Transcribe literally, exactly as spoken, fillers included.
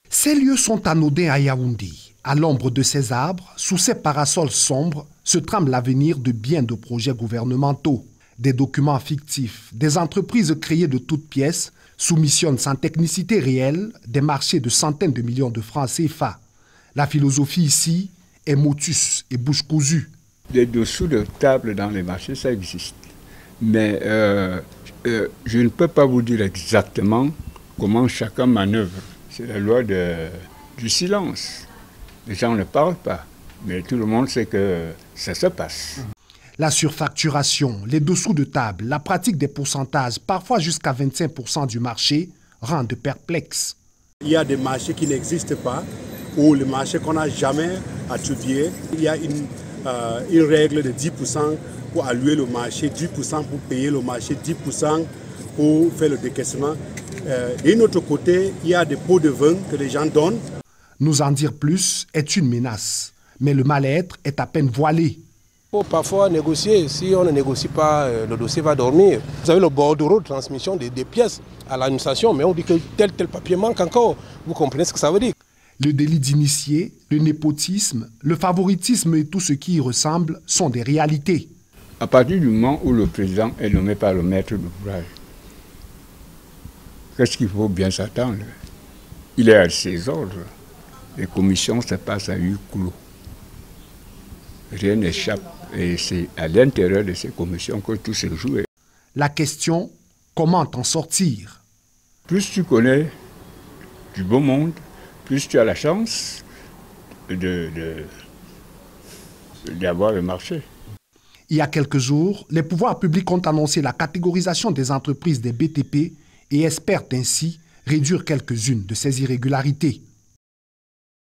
Ces lieux sont anodins à Yaoundé. À l'ombre de ces arbres, sous ces parasols sombres, se trame l'avenir de bien de projets gouvernementaux. Des documents fictifs, des entreprises créées de toutes pièces soumissionnent sans technicité réelle des marchés de centaines de millions de francs C F A. La philosophie ici est motus et bouche cousue. Les dessous de table dans les marchés, ça existe. Mais euh, euh, je ne peux pas vous dire exactement comment chacun manœuvre. C'est la loi de, du silence. Les gens ne parlent pas, mais tout le monde sait que ça se passe. La surfacturation, les dessous de table, la pratique des pourcentages, parfois jusqu'à vingt-cinq pour cent du marché, rendent perplexes. Il y a des marchés qui n'existent pas, ou les marchés qu'on n'a jamais attribués. Il y a une, euh, une règle de dix pour cent pour allouer le marché, dix pour cent pour payer le marché, dix pour cent pour faire le décaissement. Euh, D'un autre côté, il y a des pots de vin que les gens donnent. Nous en dire plus est une menace, mais le mal-être est à peine voilé. Il faut parfois négocier. Si on ne négocie pas, le dossier va dormir. Vous avez le bordereau de transmission des, des pièces à l'administration, mais on dit que tel tel papier manque encore. Vous comprenez ce que ça veut dire? Le délit d'initié, le népotisme, le favoritisme et tout ce qui y ressemble sont des réalités. À partir du moment où le président est nommé par le maître d'ouvrage, qu'est-ce qu'il faut bien s'attendre? Il est à ses ordres. Les commissions se passent à huis clos. Rien n'échappe. Et c'est à l'intérieur de ces commissions que tout se joue. La question, comment en sortir? Plus tu connais du beau monde, plus tu as la chance de, de, d'avoir le marché. Il y a quelques jours, les pouvoirs publics ont annoncé la catégorisation des entreprises des B T P et espèrent ainsi réduire quelques-unes de ces irrégularités.